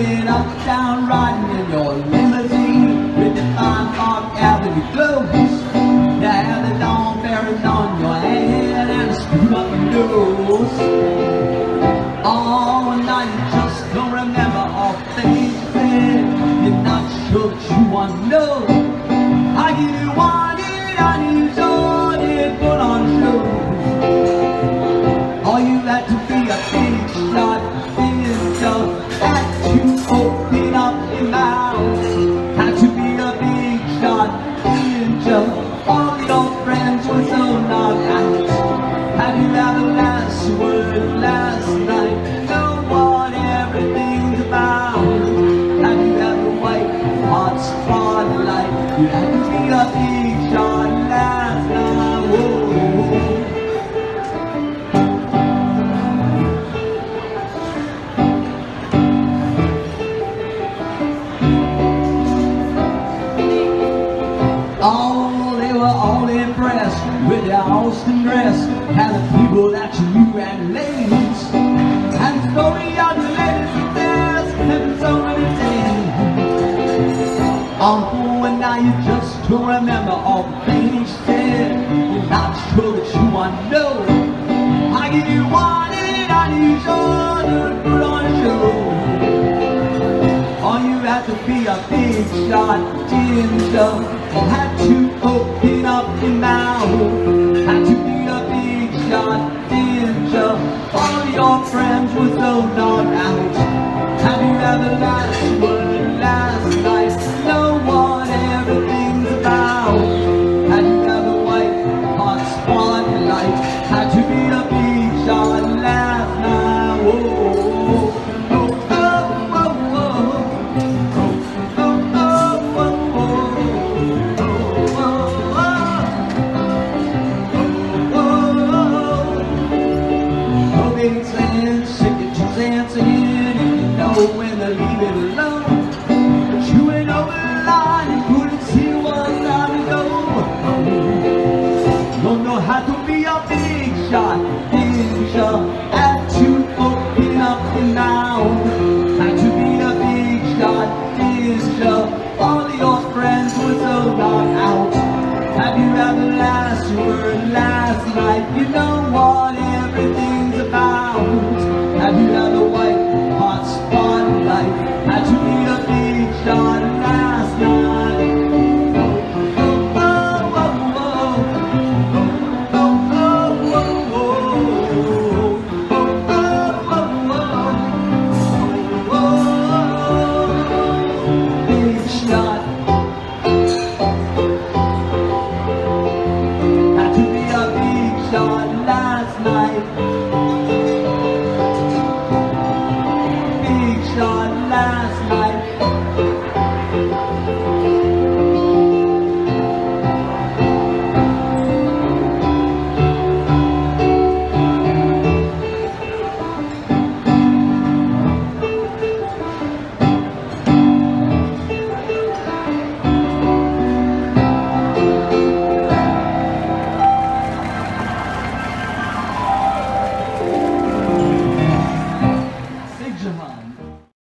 Driving uptown, riding in your limousine with the fine Park Avenue clothes. You have the dawn bearings on your head and a screw up your nose. Oh, and now you just don't remember all the things you said. You're not sure that you want to know. I give you one it, I need all it, put on show. All you had to be a big shot, had to open up your mouth, had to be a big shot, ninja. All your friends were so knocked out. Have you had the last word last night? Know what everything's about. Have you had the white hot spotlight? You had to be a big shot last night. Whoa. Oh, they were all impressed with your Austin dress and the people that you knew and ladies, and the story of the ladies and theirs and so many things. Oh, and now you just don't remember all the things you said. You're not sure that you want to know. I give you one and I need your to put on a show. Oh, you had to be a big shot, ginger. You had to open up your mouth, had to be a big shot, ginger. All your friends were so knocked out. Have you ever last word last night? Know what everything's about. Had you ever white hot spotlight? Had to be a big shot last night. Whoa. When they leave it alone, but you went over the line and couldn't see what's how to go. Don't know how to be a big shot, ninja. Had to open up your mouth, had to be a big shot, ninja. All your friends were so knocked out. Have you had the last word last night? You know what everything's about. Have you had the white hot spotlight? Had to be a big shot last night. Oh, oh, oh, oh, oh, oh, oh, oh, oh, big shot. Had to be a big shot last night. Last night.